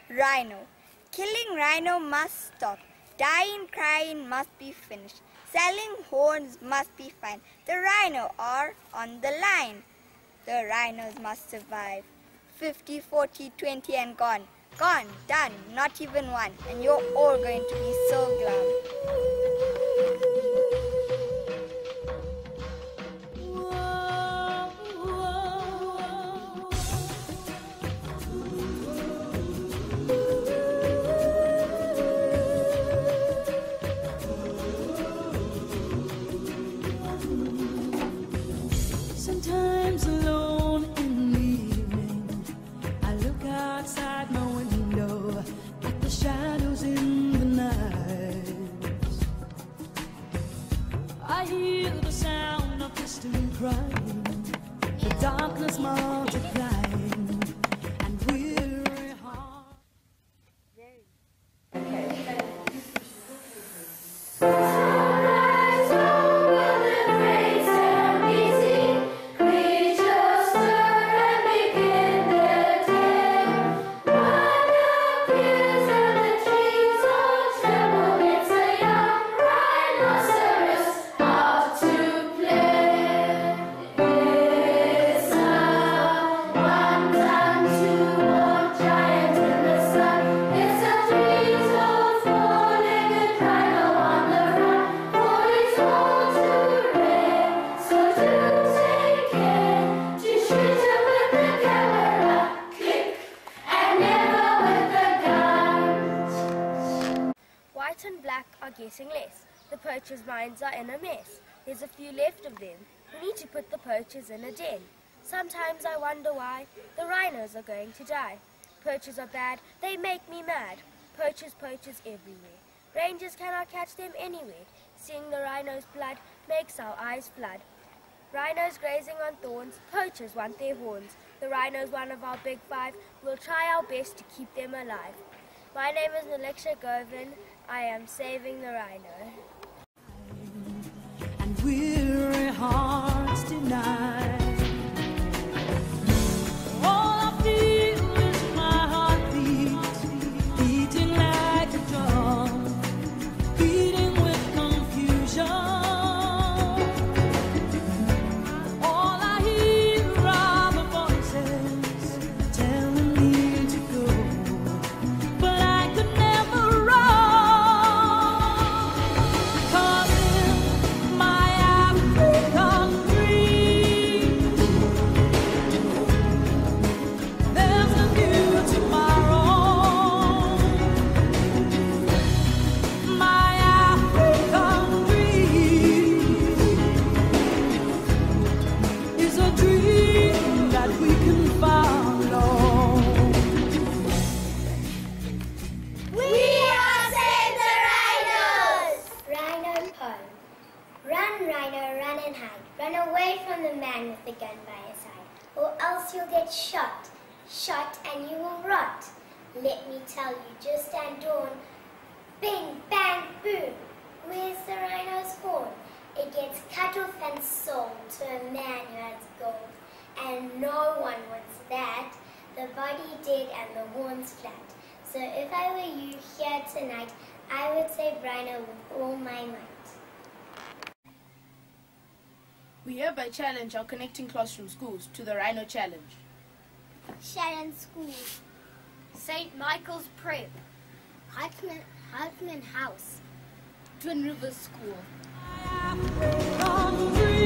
Rhino. Killing rhino must stop. Dying, crying must be finished. Selling horns must be fine. The rhino are on the line. The rhinos must survive. 50, 40, 20 and gone. Gone, done, not even one. And you're all going to be so glum. Sometimes alone in the evening, I look outside my window at the shadows in the night. I hear the sound of distant crying, the darkness multiplying, and weary heart. White and black are getting less. The poachers' minds are in a mess. There's a few left of them. We need to put the poachers in a den. Sometimes I wonder why the rhinos are going to die. Poachers are bad, they make me mad. Poachers, poachers everywhere. Rangers cannot catch them anywhere. Seeing the rhino's blood makes our eyes flood. Rhinos grazing on thorns, poachers want their horns. The rhino's one of our big five. We'll try our best to keep them alive. My name is Naleksha Govin. I am saving the rhino. And weary hearts deny. All I feel is my heartbeat, beating like a drum, beating with confusion. All I hear are the voices telling me to go, but I could never run. Run away from the man with the gun by your side, or else you'll get shot. Shot and you will rot. Let me tell you, just at dawn, bing, bang, boom. Where's the rhino's horn? It gets cut off and sold to a man who has gold. And no one wants that. The body dead and the horns flat. So if I were you here tonight, I would save rhino with all my might. We hereby challenge our connecting classroom schools to the Rhino Challenge. Sharon School, St. Michael's Prep, Hartman House, Twin Rivers School. Hungry.